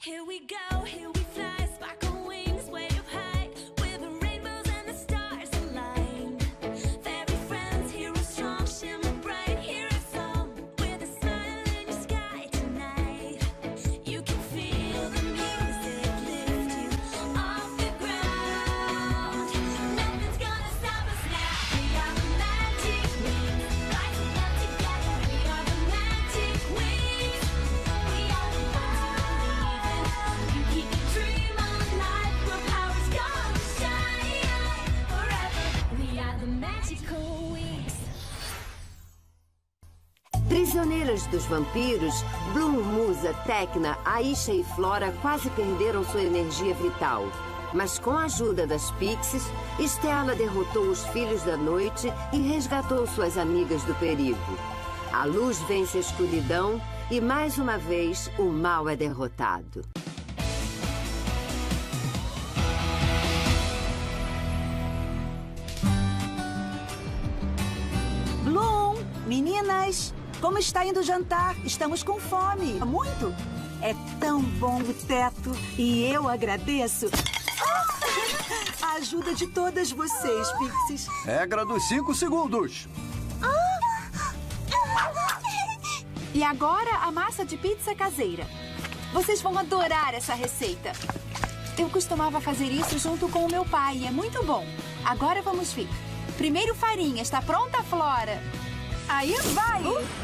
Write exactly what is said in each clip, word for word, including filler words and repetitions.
Here we go, here we fly, sparkle wings way up high, with the rainbows and the stars align. Fairy friends, heroes strong, shimmer bright, hear a song with a smile in your sky tonight. You can feel the music lift you off the ground. Nothing's gonna stop us now. We are the magic wings, rising up together. We are the magic wings. We are the you keep your dream alive, where power's gonna shine forever. We are the magical wings. Prisioneiras dos vampiros, Bloom, Musa, Tecna, Aisha e Flora quase perderam sua energia vital. Mas com a ajuda das Pixies, Stella derrotou os Filhos da Noite e resgatou suas amigas do perigo. A luz vence a escuridão e, mais uma vez, o mal é derrotado. Bloom, meninas, como está indo o jantar? Estamos com fome. Muito. É tão bom o teto e eu agradeço a ajuda de todas vocês, Pixies. Regra dos cinco segundos. E agora a massa de pizza caseira. Vocês vão adorar essa receita. Eu costumava fazer isso junto com o meu pai e é muito bom. Agora vamos ver. Primeiro farinha. Está pronta, Flora? Aí vai! Uh.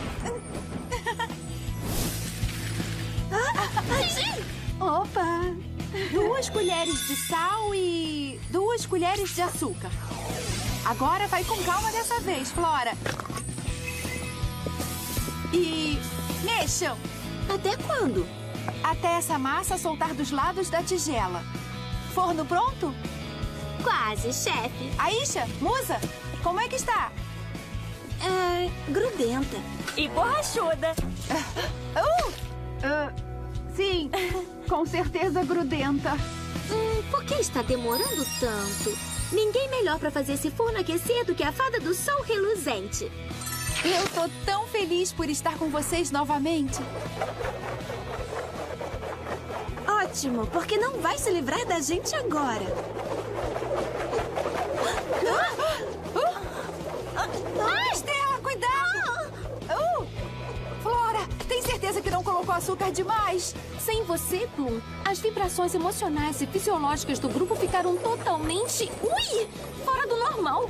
Opa! Duas colheres de sal e duas colheres de açúcar. Agora vai com calma dessa vez, Flora. E mexam. Até quando? Até essa massa soltar dos lados da tigela. Forno pronto? Quase, chefe. Aisha, Musa, como é que está? É, grudenta. E borrachuda. Uh, uh, sim, com certeza grudenta. Hum, por que está demorando tanto? Ninguém melhor para fazer esse forno aquecer do que a fada do sol reluzente. Eu tô tão feliz por estar com vocês novamente. Ótimo, porque não vai se livrar da gente agora. Ah, Stella, cuidado! Uh, Flora, tem certeza que não colocou açúcar demais? Sem você, Bloom, as vibrações emocionais e fisiológicas do grupo ficaram totalmente... Ui! Fora do normal.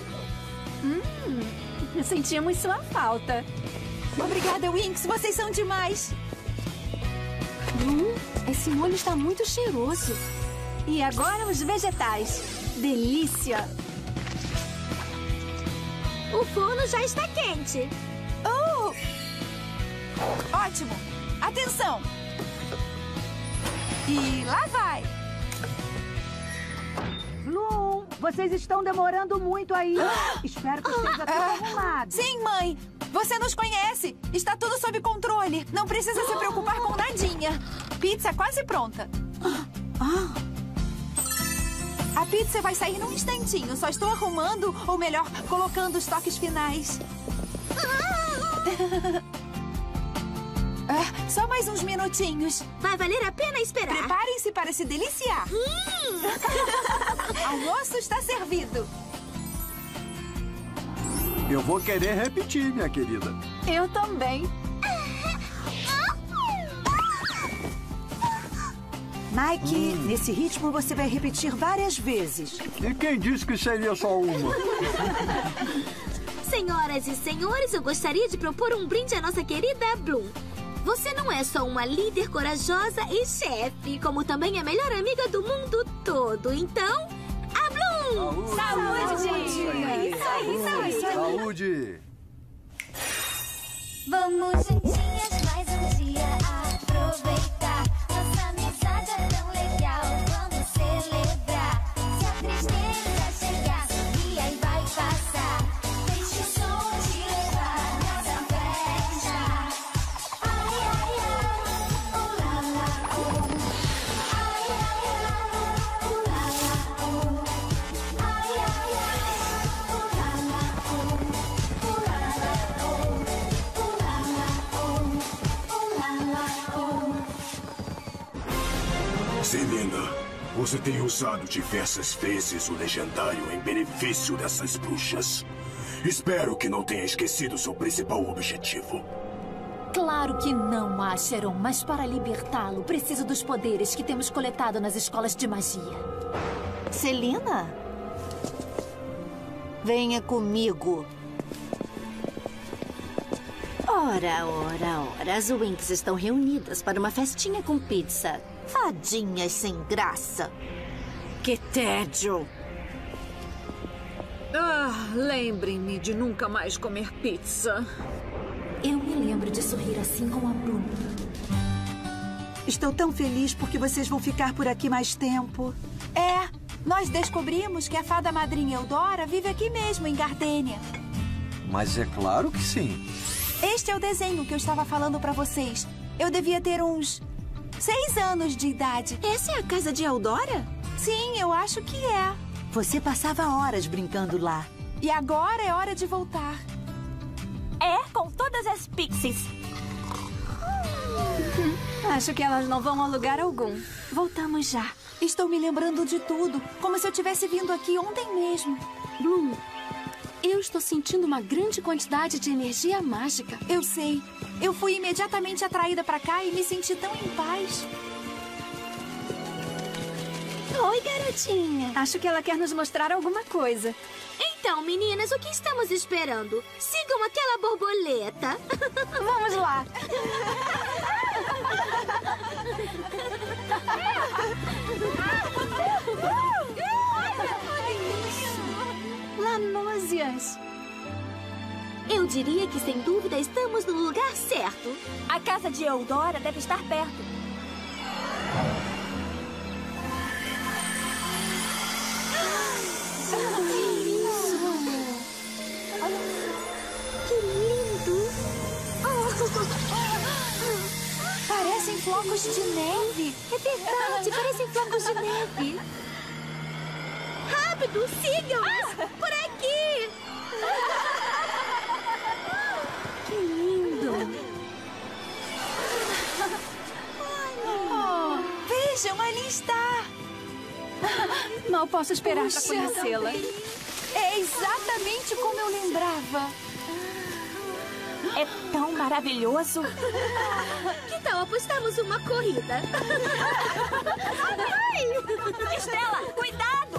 Hum, sentimos sua falta. Obrigada, Winx. Vocês são demais. Bloom, esse molho está muito cheiroso. E agora os vegetais. Delícia! O forno já está quente. Uh! Ótimo! Atenção! E lá vai! Bloom, vocês estão demorando muito aí. Espero que esteja tudo arrumado. Sim, mãe! Você nos conhece! Está tudo sob controle. Não precisa se preocupar com nadinha. Pizza quase pronta. Ah! A pizza vai sair num instantinho. Só estou arrumando, ou melhor, colocando os toques finais. Ah, só mais uns minutinhos. Vai valer a pena esperar. Preparem-se para se deliciar. Hum. Almoço está servido. Eu vou querer repetir, minha querida. Eu também. Mike, hum. nesse ritmo você vai repetir várias vezes. E quem disse que seria só uma? Senhoras e senhores, eu gostaria de propor um brinde à nossa querida Bloom. Você não é só uma líder corajosa e chefe, como também a melhor amiga do mundo todo. Então, a Bloom! Saúde! Saúde! É isso aí, saúde! Saúde! Vamos juntinhas mais um dia aproveitar. Nossa amizade é tão legal, vamos celebrar. Se a tristeza chegar, sorria e vai passar. Deixa o som te levar nessa festa. Ai, ai, ai, oh lá lá, oh. Ai, ai, ai, oh lá lá, oh. Ai, ai, ai, oh lá lá, oh. Oh lá lá, oh. Oh lá lá, oh. Oh lá lá, oh. Selena, você tem usado diversas vezes o legendário em benefício dessas bruxas. Espero que não tenha esquecido seu principal objetivo. Claro que não, Acheron, mas para libertá-lo, preciso dos poderes que temos coletado nas escolas de magia. Selena? Venha comigo. Ora, ora, ora. As Winx estão reunidas para uma festinha com pizza. Fadinhas sem graça. Que tédio. Ah, lembrem-me de nunca mais comer pizza. Eu me lembro de sorrir assim com a Bloom. Estou tão feliz porque vocês vão ficar por aqui mais tempo. É, nós descobrimos que a fada madrinha Eudora vive aqui mesmo, em Gardênia. Mas é claro que sim. Este é o desenho que eu estava falando pra vocês. Eu devia ter uns seis anos de idade. Essa é a casa de Eudora? Sim, eu acho que é. Você passava horas brincando lá. E agora é hora de voltar. É, com todas as pixies. Acho que elas não vão a lugar algum. Voltamos já. Estou me lembrando de tudo, como se eu tivesse vindo aqui ontem mesmo. Bloom, eu estou sentindo uma grande quantidade de energia mágica. Eu sei. Eu fui imediatamente atraída pra cá e me senti tão em paz. Oi, garotinha. Acho que ela quer nos mostrar alguma coisa. Então, meninas, o que estamos esperando? Sigam aquela borboleta. Vamos lá. Lanúzias. Eu diria que, sem dúvida, estamos no lugar certo. A casa de Eudora deve estar perto. Que lindo! Parecem flocos de neve. É verdade, parecem flocos de neve. Rápido, sigam-nos! Por aqui! Que lindo! Oh, vejam, ali está. Mal posso esperar para Puxa, conhecê-la. É exatamente como eu lembrava. É tão maravilhoso. Que tal apostarmos uma corrida? Estrela, cuidado!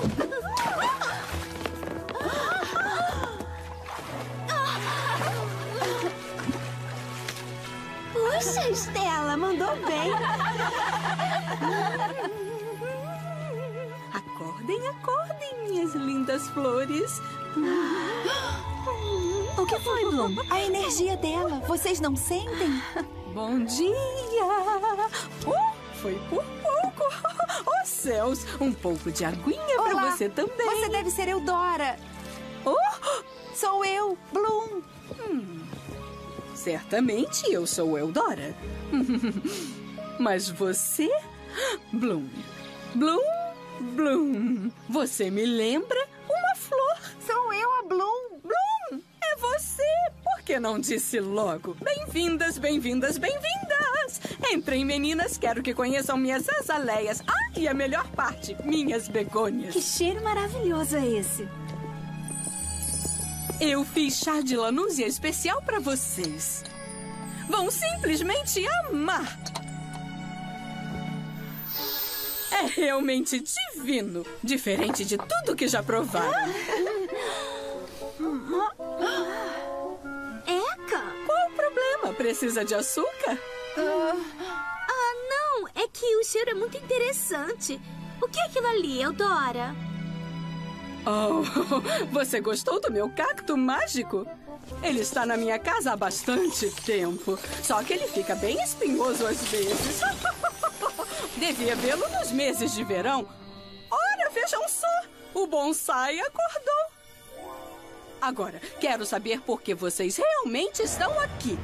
Puxa, Estela, mandou bem. Acordem, acordem, minhas lindas flores. O que foi, Bloom? A energia dela. Vocês não sentem? Bom dia! Oh, foi por pouco! Oh, céus! Um pouco de aguinha Olá, pra você também. Você deve ser Eudora. Oh! Sou eu, Bloom. Hum, certamente eu sou Eudora. Mas você... Bloom. Bloom, Bloom. Você me lembra uma flor. Sou eu, a Bloom. Bloom, é você! Por que não disse logo? Bem-vindas, bem-vindas, bem-vindas! Entrem, meninas, quero que conheçam minhas azaleias. Ah, e a melhor parte, minhas begônias. Que cheiro maravilhoso é esse? Eu fiz chá de lanúzia especial para vocês. Vão simplesmente amar. É realmente divino, diferente de tudo que já provaram. Eca! Qual o problema? Precisa de açúcar? Ah, não! É que o cheiro é muito interessante. O que é aquilo ali, Eudora? Oh, você gostou do meu cacto mágico? Ele está na minha casa há bastante tempo. Só que ele fica bem espinhoso às vezes. Devia vê-lo nos meses de verão. Ora, vejam só! O bonsai acordou. Agora, quero saber por que vocês realmente estão aqui.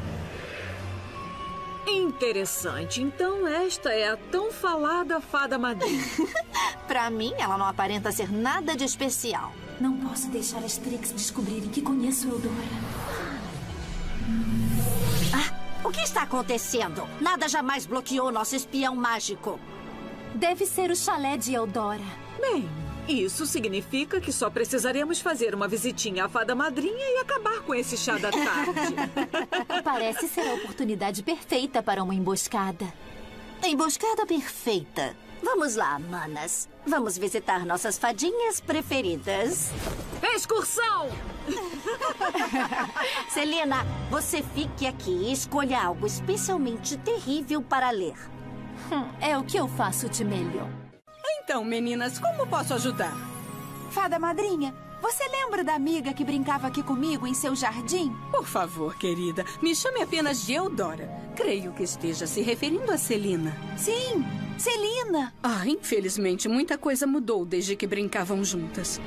Interessante. Então esta é a tão falada fada madrinha. Pra mim, ela não aparenta ser nada de especial. Não posso deixar as Trix descobrirem que conheço Eudora. Ah, o que está acontecendo? Nada jamais bloqueou nosso espião mágico. Deve ser o chalé de Eudora. Bem, isso significa que só precisaremos fazer uma visitinha à fada madrinha e acabar com esse chá da tarde. Parece ser a oportunidade perfeita para uma emboscada. Emboscada perfeita. Vamos lá, manas. Vamos visitar nossas fadinhas preferidas. Excursão! Selina, você fique aqui e escolha algo especialmente terrível para ler. Hum, é o que eu faço de melhor. Então, meninas, como posso ajudar? Fada madrinha, você lembra da amiga que brincava aqui comigo em seu jardim? Por favor, querida, me chame apenas de Eudora. Creio que esteja se referindo a Selina. Sim, Selina. Ah, infelizmente, muita coisa mudou desde que brincavam juntas.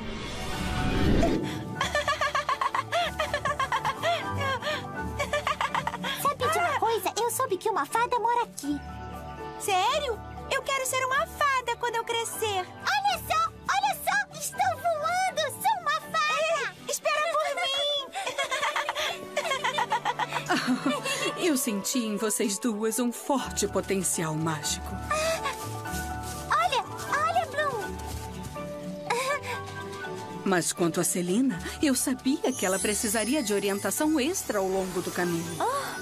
Sabe de uma coisa? Eu soube que uma fada mora aqui. Sério? Eu quero ser uma fada quando eu crescer. Olha só! Olha só! Estou voando! Sou uma fada! É, espera por mim! Eu senti em vocês duas um forte potencial mágico. Olha! Olha, Bloom! Mas quanto a Selina, eu sabia que ela precisaria de orientação extra ao longo do caminho.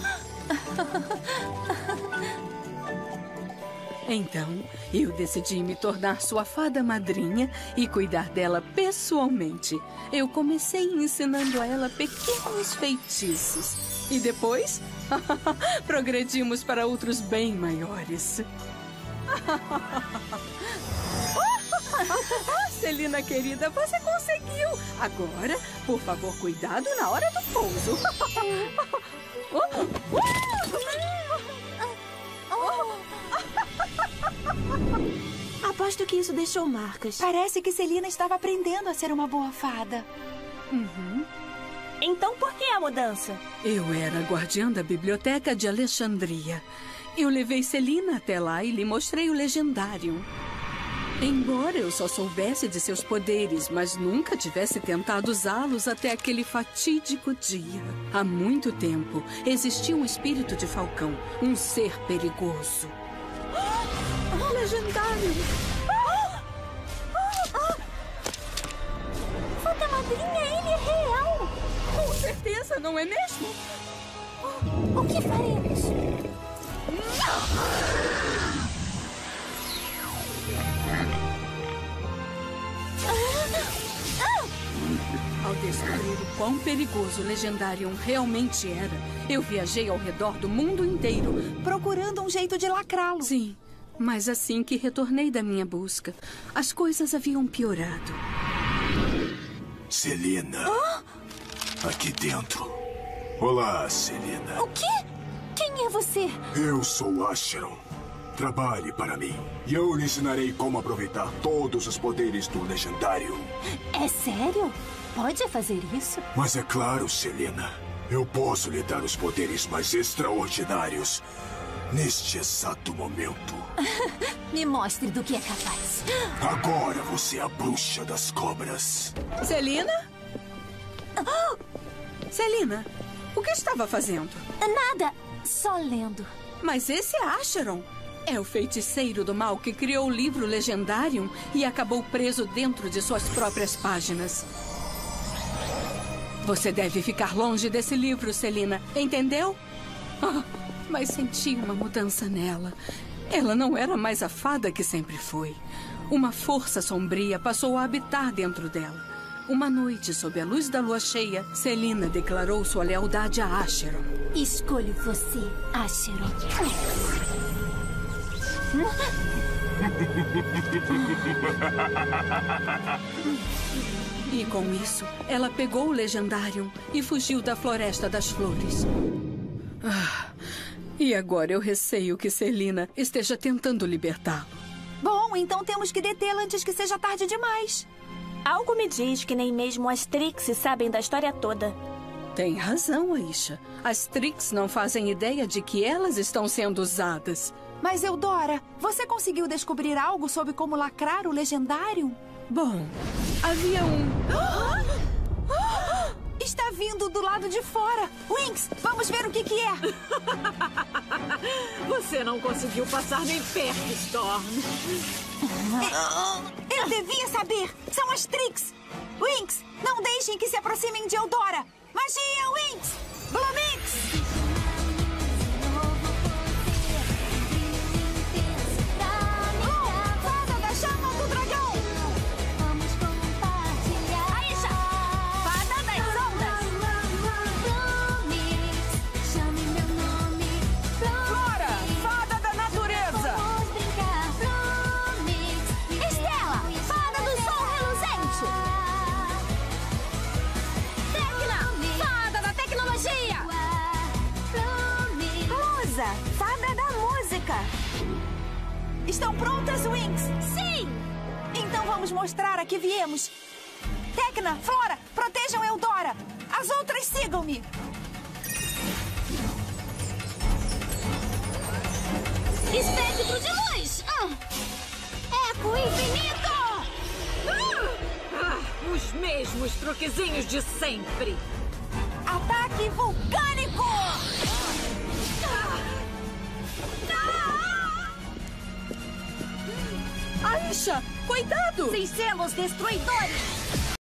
Então, eu decidi me tornar sua fada madrinha e cuidar dela pessoalmente. Eu comecei ensinando a ela pequenos feitiços. E depois, progredimos para outros bem maiores. Selina, querida, você conseguiu! Agora, por favor, cuidado na hora do pouso. Aposto que isso deixou marcas. Parece que Selina estava aprendendo a ser uma boa fada. Uhum. Então por que a mudança? Eu era a guardiã da biblioteca de Alexandria. Eu levei Selina até lá e lhe mostrei o Legendarium. Embora eu só soubesse de seus poderes, mas nunca tivesse tentado usá-los até aquele fatídico dia. Há muito tempo, existia um espírito de falcão, um ser perigoso. Legendário! Fada madrinha, ele é real! Com certeza, não é mesmo? O que faremos? Ao descobrir o quão perigoso o Legendarium realmente era, eu viajei ao redor do mundo inteiro, procurando um jeito de lacrá-lo. Sim, mas assim que retornei da minha busca, as coisas haviam piorado. Selina. Oh? Aqui dentro. Olá, Selina. O quê? Quem é você? Eu sou Acheron. Trabalhe para mim. E eu lhe ensinarei como aproveitar todos os poderes do Legendário. É sério? Pode fazer isso? Mas é claro, Selina. Eu posso lhe dar os poderes mais extraordinários neste exato momento. Me mostre do que é capaz. Agora você é a bruxa das cobras. Selina? Selina, o que estava fazendo? Nada, só lendo. Mas esse é Acheron. É o feiticeiro do mal que criou o livro Legendarium e acabou preso dentro de suas próprias páginas. Você deve ficar longe desse livro, Selina, entendeu? Ah, mas senti uma mudança nela. Ela não era mais a fada que sempre foi. Uma força sombria passou a habitar dentro dela. Uma noite, sob a luz da lua cheia, Selina declarou sua lealdade a Acheron. Escolho você, Acheron. E com isso, ela pegou o Legendarium e fugiu da Floresta das Flores. Ah, e agora eu receio que Selina esteja tentando libertá-lo. Bom, então temos que detê-la antes que seja tarde demais. Algo me diz que nem mesmo as Trixie sabem da história toda. Tem razão, Aisha. As Trix não fazem ideia de que elas estão sendo usadas. Mas, Eudora, você conseguiu descobrir algo sobre como lacrar o Legendarium? Bom, havia um... Está vindo do lado de fora. Winx, vamos ver o que que é. Você não conseguiu passar nem perto, Storm. Eu, eu devia saber. São as Trix. Winx, não deixem que se aproximem de Eudora. Magia, Winx! Blumix! Fada da música! Estão prontas, Winx? Sim! Então vamos mostrar a que viemos. Tecna, Flora, protejam Eudora. As outras sigam-me. Espectro de luz! Ah. Eco infinito! Ah! Ah, os mesmos truquezinhos de sempre! Ataque vulcânico! Aisha, cuidado! Sem selos destruidores!